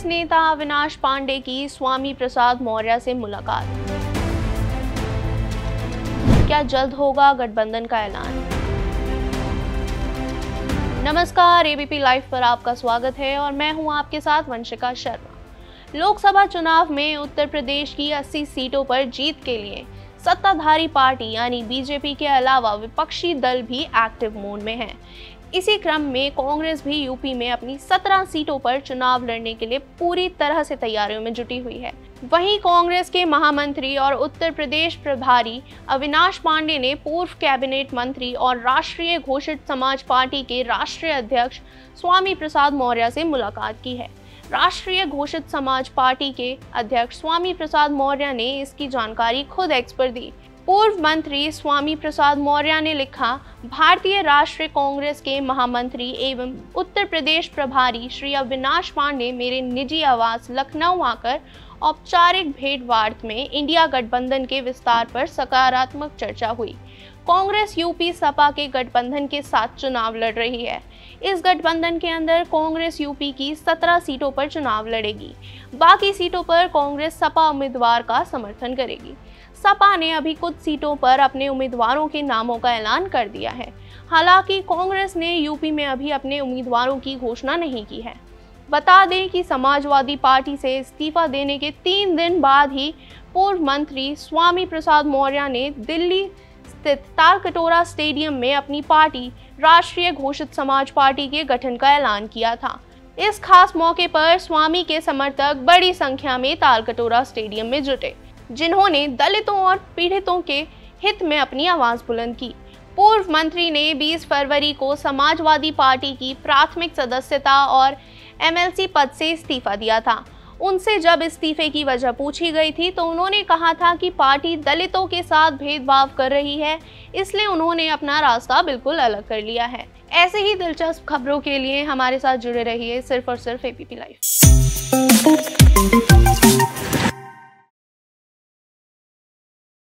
नेता अविनाश पांडे की स्वामी प्रसाद मौर्य से मुलाकात। क्या जल्द होगा गठबंधन का ऐलान? नमस्कार, एबीपी लाइव पर आपका स्वागत है और मैं हूं आपके साथ वंशिका शर्मा। लोकसभा चुनाव में उत्तर प्रदेश की 80 सीटों पर जीत के लिए सत्ताधारी पार्टी यानी बीजेपी के अलावा विपक्षी दल भी एक्टिव मोड में हैं। इसी क्रम में कांग्रेस भी यूपी में अपनी 17 सीटों पर चुनाव लड़ने के लिए पूरी तरह से तैयारियों में जुटी हुई है। वहीं कांग्रेस के महामंत्री और उत्तर प्रदेश प्रभारी अविनाश पांडे ने पूर्व कैबिनेट मंत्री और राष्ट्रीय घोषित समाज पार्टी के राष्ट्रीय अध्यक्ष स्वामी प्रसाद मौर्य से मुलाकात की है। राष्ट्रीय घोषित समाज पार्टी के अध्यक्ष स्वामी प्रसाद मौर्य ने इसकी जानकारी खुद एक्स पर दी। पूर्व मंत्री स्वामी प्रसाद मौर्य ने लिखा, भारतीय राष्ट्रीय कांग्रेस के महामंत्री एवं उत्तर प्रदेश प्रभारी श्री अविनाश पांडे मेरे निजी आवास लखनऊ आकर औपचारिक भेंटवार्ता में इंडिया गठबंधन के विस्तार पर सकारात्मक चर्चा हुई। कांग्रेस यूपी सपा के गठबंधन के साथ चुनाव लड़ रही है। इस गठबंधन के अंदर कांग्रेस यूपी की 17 सीटों पर चुनाव लड़ेगी। बाकी सीटों पर कांग्रेस सपा उम्मीदवार का समर्थन करेगी। सपा ने अभी कुछ सीटों पर अपने उम्मीदवारों के नामों का ऐलान कर दिया है। हालांकि कांग्रेस ने यूपी में अभी अपने उम्मीदवारों की घोषणा नहीं की है। बता दें कि समाजवादी पार्टी से इस्तीफा देने के 3 दिन बाद ही पूर्व मंत्री स्वामी प्रसाद मौर्य ने दिल्ली स्थित तालकटोरा स्टेडियम में अपनी पार्टी राष्ट्रीय घोषित समाज पार्टी के गठन का ऐलान किया था। इस खास मौके पर स्वामी के समर्थक बड़ी संख्या में तालकटोरा स्टेडियम में जुटे, जिन्होंने दलितों और पीड़ितों के हित में अपनी आवाज बुलंद की। पूर्व मंत्री ने 20 फरवरी को समाजवादी पार्टी की प्राथमिक सदस्यता और एमएलसी पद से इस्तीफा दिया था। उनसे जब इस्तीफे की वजह पूछी गई थी तो उन्होंने कहा था कि पार्टी दलितों के साथ भेदभाव कर रही है, इसलिए उन्होंने अपना रास्ता बिल्कुल अलग कर लिया है। ऐसे ही दिलचस्प खबरों के लिए हमारे साथ जुड़े रहिए सिर्फ और सिर्फ एबीपी लाइव।